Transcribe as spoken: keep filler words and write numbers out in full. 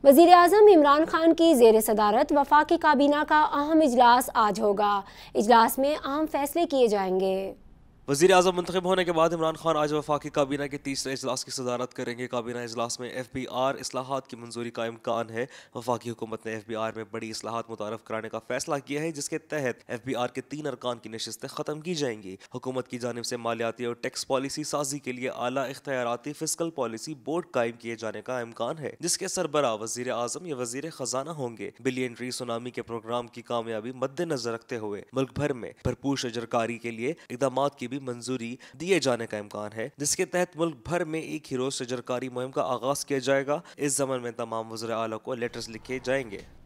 वज़ीर आज़म इमरान खान की ज़ेर सदारत वफाकी काबीना का अहम इजलास आज होगा। इजलास में अहम फैसले किए जाएंगे। वज़ीर आज़म मुंतखब होने के बाद इमरान खान आज वफाकी काबीना के तीसरे इजलास की सदारत करेंगे। काबीना इजलास में एफ बी आर इस्लाहात की मंजूरी का इम्कान है। वफाकी हुकूमत ने एफ बी आर में बड़ी इस्लाहात मुतारफ कराने का फैसला किया है, जिसके तहत एफ बी आर के तीन अरकान की नशिस्तें खत्म की जाएंगी। हुकूमत की जानिब से मालियाती और टैक्स पॉलिसी साजी के लिए आला इख्तियाराती फिस्कल पॉलिसी बोर्ड कायम किए जाने का इम्कान है, जिसके सरबराह वज़ीर आज़म या वज़ीर खजाना होंगे। बिलियन ट्री सुनामी के प्रोग्राम की कामयाबी मद्देनजर रखते हुए मुल्क भर में भरपूर शजरकारी के लिए इकदाम की भी मंजूरी दिए जाने का इम्कान है, जिसके तहत मुल्क भर में एक ही रोज शजरकारी मुहिम का आगाज किया जाएगा। इस जमन में तमाम वज़ीर आला को लेटर्स लिखे जाएंगे।